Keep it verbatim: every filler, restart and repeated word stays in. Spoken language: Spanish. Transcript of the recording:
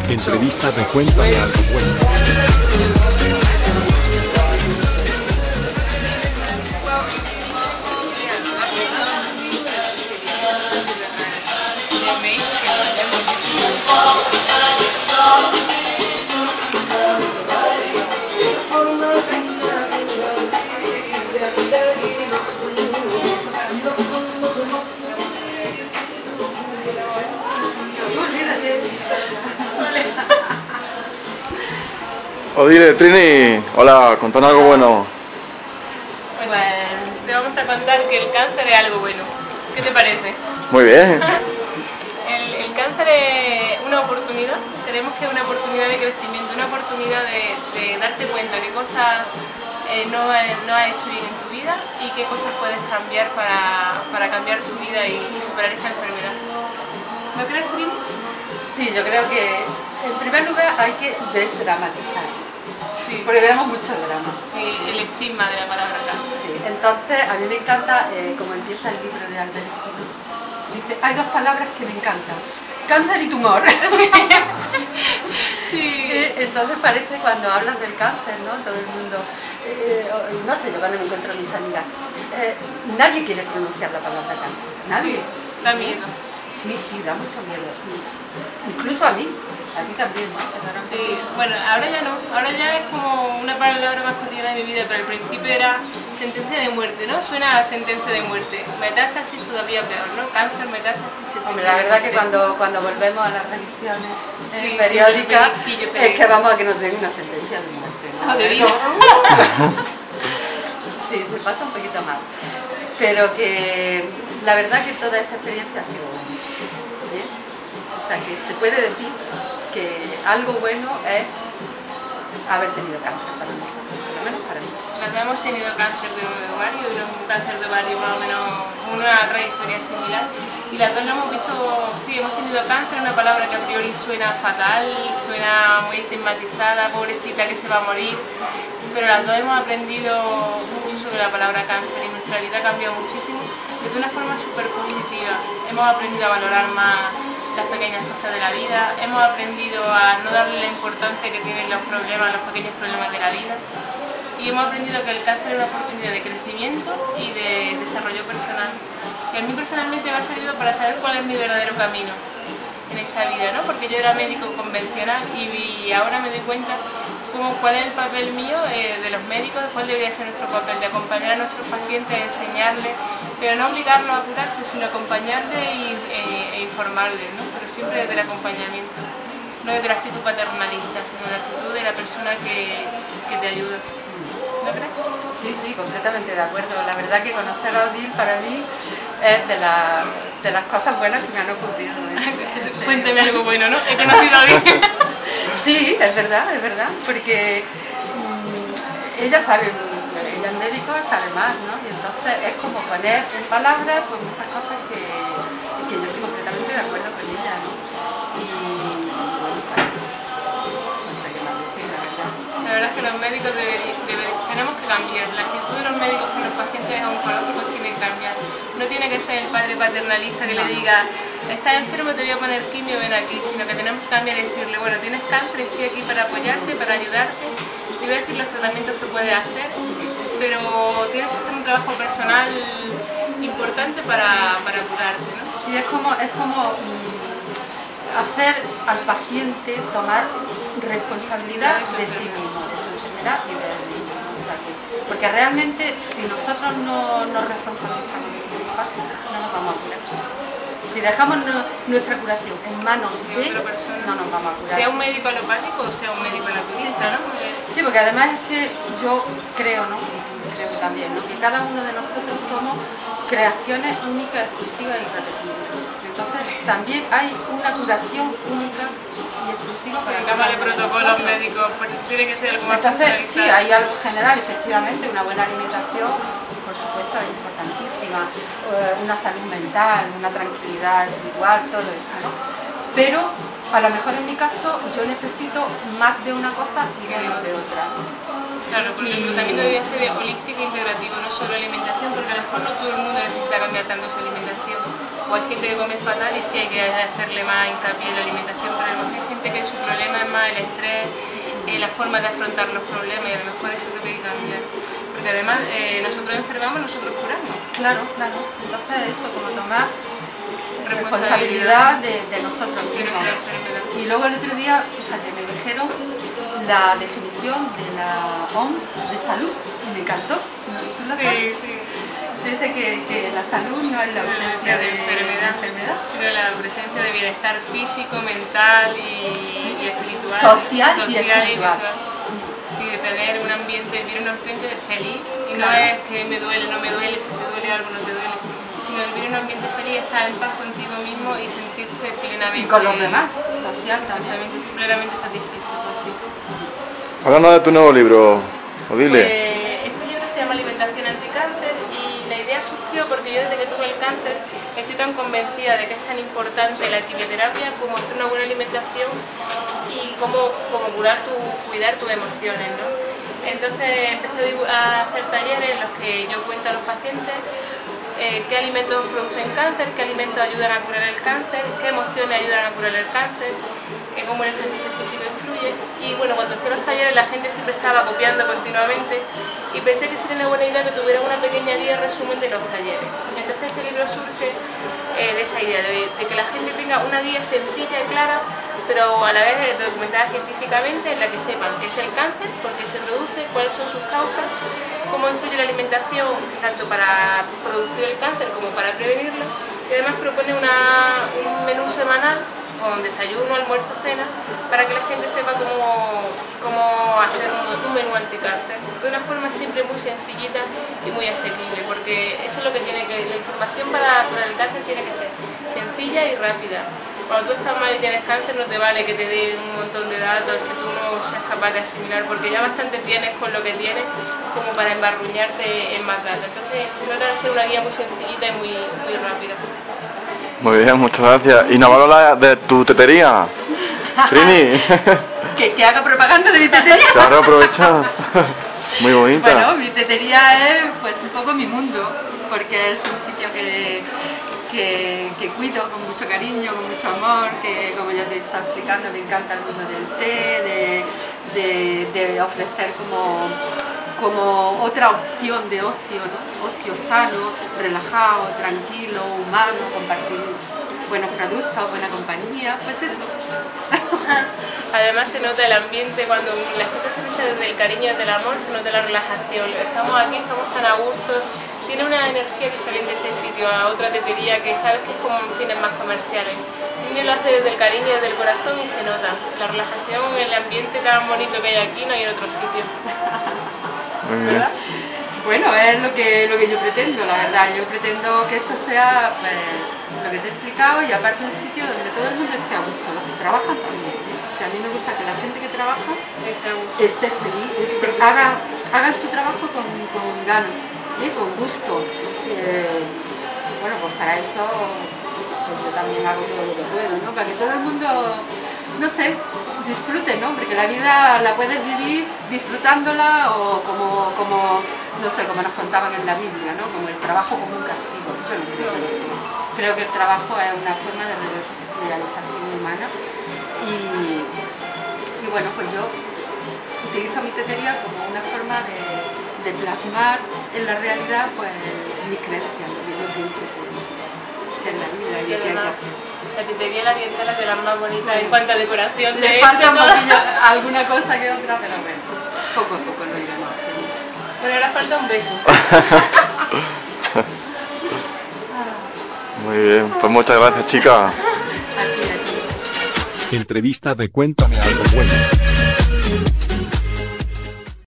Entrevista de Cuenta de Algo Bueno. Odile, Trini, hola, contad algo bueno. Pues te vamos a contar que el cáncer es algo bueno. ¿Qué te parece? Muy bien. El, el cáncer es una oportunidad, creemos que es una oportunidad de crecimiento, una oportunidad de, de darte cuenta qué cosas eh, no, no has hecho bien en tu vida y qué cosas puedes cambiar para, para cambiar tu vida y, y superar esta enfermedad. ¿No crees, Trini? Sí, yo creo que en primer lugar hay que desdramatizar. Sí. Porque tenemos mucho drama. Sí, el estigma de la palabra cáncer. Sí, entonces a mí me encanta eh, como empieza el libro de Albert Spinoza. Dice, hay dos palabras que me encantan, cáncer y tumor. Sí. Sí. Eh, entonces parece cuando hablas del cáncer, ¿no? Todo el mundo, eh, no sé, yo cuando me encuentro a mis amigas, eh, nadie quiere pronunciar la palabra cáncer, nadie. Sí, da miedo. Sí, sí, da mucho miedo. Incluso a mí, a ti también, ¿no? Sí, bueno, ahora ya no, ahora ya es como una palabra más cotidiana de mi vida, pero al principio era sentencia de muerte, ¿no? Suena a sentencia de muerte. Metástasis todavía peor, ¿no? Cáncer, metástasis, sentencia. Hombre, la verdad que cuando, cuando volvemos a las revisiones eh, sí, periódicas, sí, es que vamos a que nos den una sentencia de muerte, ¿no? Oh, de Dios. Sí, se pasa un poquito mal. Pero que la verdad que toda esta experiencia ha sido buena. ¿Eh? O sea, que se puede decir que algo bueno es haber tenido cáncer para nosotros, por lo menos para mí. Las dos hemos tenido cáncer de ovario y un cáncer de ovario más o menos una trayectoria similar y las dos lo hemos visto, sí, hemos tenido cáncer, una palabra que a priori suena fatal, suena muy estigmatizada, pobrecita que se va a morir, pero las dos hemos aprendido mucho sobre la palabra cáncer y nuestra vida ha cambiado muchísimo de una forma súper positiva. Hemos aprendido a valorar más las pequeñas cosas de la vida, hemos aprendido a no darle la importancia que tienen los problemas, los pequeños problemas de la vida y hemos aprendido que el cáncer es una oportunidad de crecimiento y de desarrollo personal. Y a mí personalmente me ha servido para saber cuál es mi verdadero camino en esta vida, ¿no? Porque yo era médico convencional y, y ahora me doy cuenta como cuál es el papel mío eh, de los médicos, cuál debería ser nuestro papel, de acompañar a nuestros pacientes, enseñarles, pero no obligarlos a curarse, sino acompañarles y, eh, e informarles, ¿no? Pero siempre desde el acompañamiento, no desde la actitud paternalista, sino la actitud de la persona que, que te ayuda. ¿No crees? Sí, sí, completamente de acuerdo. La verdad que conocer a Odile para mí es de, la, de las cosas buenas que me han ocurrido. ¿eh? Sí. Cuénteme algo bueno, ¿no? He conocido a Odile. Sí, es verdad, es verdad, porque mmm, ella sabe, ella es médico, sabe más, ¿no? Y entonces es como poner en palabras pues muchas cosas que, que yo estoy completamente de acuerdo con ella, ¿no? Y bueno, no sé qué más decir, la verdad. La verdad es que los médicos deberí, deberí, tenemos que cambiar, la actitud de los médicos con los pacientes oncológicos tiene que cambiar. No tiene que ser el padre paternalista que no. le diga, estás enfermo, te voy a poner quimio, ven aquí, sino que tenemos que cambiar y decirle, bueno, tienes cáncer, estoy aquí para apoyarte, para ayudarte, te voy a decir los tratamientos que puedes hacer, pero tienes que hacer un trabajo personal importante para, para curarte, ¿no? Sí, es como, es como mmm, hacer al paciente tomar responsabilidad de sí mismo, de su enfermedad y de él mismo. O sea, que, porque realmente si nosotros no nos responsabilizamos de lo que pasa, no nos vamos a curar. Y si dejamos no, nuestra curación en manos de otra persona, no nos vamos a curar. Sea un médico alopático o sea un médico naturista, ¿no? Porque... Sí, porque además es que yo creo, ¿no? Creo también, ¿no? Que cada uno de nosotros somos creaciones únicas, exclusivas y irrepetibles. Entonces también hay una curación única y exclusiva para cada uno de protocolos médicos, porque tiene que ser algo más Entonces sí, hay algo general, efectivamente, una buena alimentación, por supuesto, es importantísima, una salud mental, una tranquilidad espiritual, todo esto, ¿no? Pero a lo mejor en mi caso yo necesito más de una cosa y menos de otra. Claro, porque el tratamiento debe ser holístico e integrativo, no solo alimentación, porque a lo mejor no todo el mundo necesita cambiar tanto su alimentación. o hay gente que come fatal y sí hay que hacerle más hincapié en la alimentación, pero a lo mejor hay gente que su problema es más el estrés, eh, la forma de afrontar los problemas, y a lo mejor eso es lo que hay que cambiar. Porque además eh, nosotros enfermamos, nosotros curamos. Claro, claro. Entonces eso, como tomar responsabilidad de, de nosotros mismos. Y luego el otro día, fíjate, me dijeron la definición de la O M S de salud y me encantó. ¿Tú la sabes? Sí, sí. Dice que, que la salud no es la ausencia de, de, enfermedad, de enfermedad, sino la presencia de bienestar físico, mental y, sí. y espiritual. Social, social y espiritual. Y sí, de tener un ambiente, vivir un ambiente feliz. Y claro. No es que me duele, no me duele, si te duele algo no te duele, sino vivir un ambiente feliz, estar en paz contigo mismo y sentirse plenamente... Y con los demás, social exactamente, también. plenamente satisfecho, pues sí. Hablando de tu nuevo libro, Odile. Pues, este libro se llama Alimentación Anticáncer y la idea surgió porque yo desde que tuve el cáncer estoy tan convencida de que es tan importante la quimioterapia como hacer una buena alimentación y cómo, cómo curar tu, cuidar tus emociones, ¿no? Entonces empecé a hacer talleres en los que yo cuento a los pacientes eh, qué alimentos producen cáncer, qué alimentos ayudan a curar el cáncer, qué emociones ayudan a curar el cáncer, eh, cómo el ejercicio físico influye. Y bueno, cuando hice los talleres la gente siempre estaba copiando continuamente y pensé que sería una buena idea que tuviera una pequeña guía resumen de los talleres. Entonces este libro surge eh, de esa idea, de, de que la gente tenga una guía sencilla y clara, pero a la vez documentada científicamente, en la que sepan qué es el cáncer, por qué se produce, cuáles son sus causas, cómo influye la alimentación tanto para producir el cáncer como para prevenirlo, y además propone una, un menú semanal con desayuno, almuerzo, cena, para que la gente sepa cómo, cómo hacer un, un menú anticáncer, de una forma siempre muy sencillita y muy asequible, porque eso es lo que tiene que, la información para curar el cáncer tiene que ser sencilla y rápida. Cuando tú estás mal y tienes cáncer no te vale que te den un montón de datos que tú no seas capaz de asimilar, porque ya bastante tienes con lo que tienes como para embarruñarte en más datos. Entonces trata de ser una guía muy sencillita y muy, muy rápida. Muy bien, muchas gracias. ¿Y nos habla de tu tetería, Trini? ¿Que, que haga propaganda de mi tetería? Claro, aprovecha. Muy bonita. Bueno, mi tetería es pues un poco mi mundo, porque es un sitio que, que, que cuido con mucho cariño, con mucho amor, que como ya te he estado explicando me encanta el mundo del té, de, de, de ofrecer como, como otra opción de ocio, ¿no? Ocio sano, relajado, tranquilo, humano, compartir buenos productos, buena compañía, pues eso. Además se nota el ambiente cuando las cosas se hacen desde el cariño, desde el amor, se nota la relajación. Estamos aquí, estamos tan a gusto. Tiene una energía diferente este sitio a otra tetería que sabes que es como en fines más comerciales. Tiene lo hace desde el cariño, desde el corazón y se nota. La relajación, el ambiente tan bonito que hay aquí no hay en otro sitio. Muy bien. ¿Verdad? Bueno, es lo que, lo que yo pretendo, la verdad. Yo pretendo que esto sea pues, lo que te he explicado y aparte un sitio donde todo el mundo esté a gusto, los que trabajan también. ¿eh? O sea, a mí me gusta que la gente que trabaja esté feliz, esté, haga, haga su trabajo con, con ganas, ¿eh? Con gusto. Eh, bueno, pues para eso pues yo también hago todo lo que puedo, ¿no? Para que todo el mundo, no sé, disfrute, ¿no? Porque la vida la puedes vivir disfrutándola o como, como, no sé, como nos contaban en la Biblia, ¿no? Como el trabajo como un castigo. Yo no creo que lo sea. Creo que el trabajo es una forma de realización humana y, y bueno, pues yo utilizo mi tetería como una forma de, de plasmar en la realidad pues mis creencias, lo que yo pienso que, que es la vida y, y lo que hay que hacer. La tetería la oriental es de las más bonitas en cuanto a decoración. Le falta un poquillo, alguna cosa que otra, pero bueno, poco a poco lo iremos haciendo. Pero ahora falta un beso. Muy bien, pues muchas gracias, chica. Así es. Entrevista de Cuéntame algo bueno.